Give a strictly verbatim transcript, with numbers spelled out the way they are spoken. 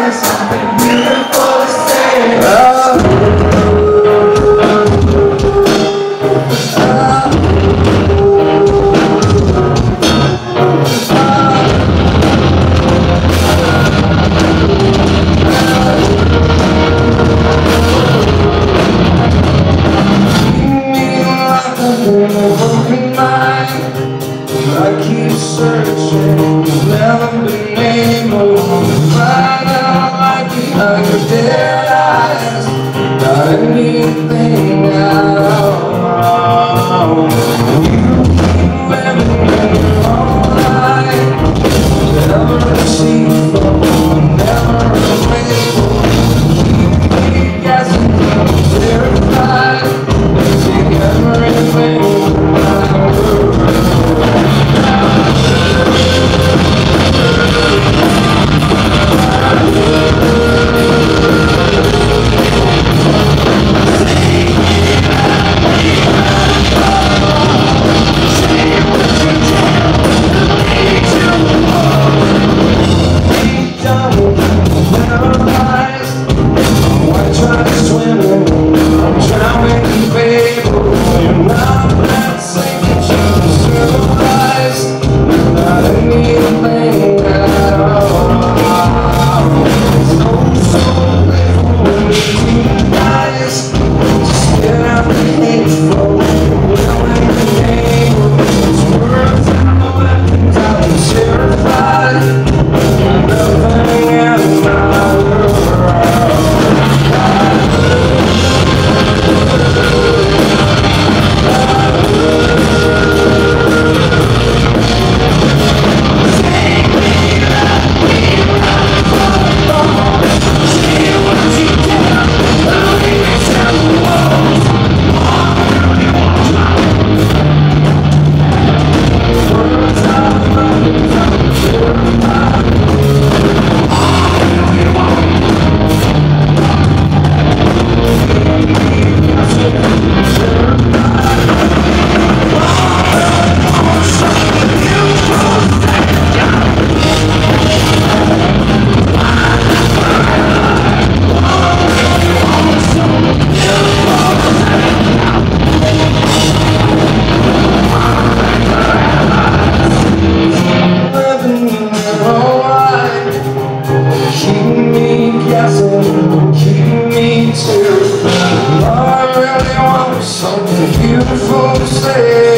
something beautiful to say. Oh. I keep searching, never been able to find out right behind your dead eyes. Not anything at all. You keep living in your own life, never achieve from, never available. Keep me guessing, terrified, take everything. Something beautiful to say.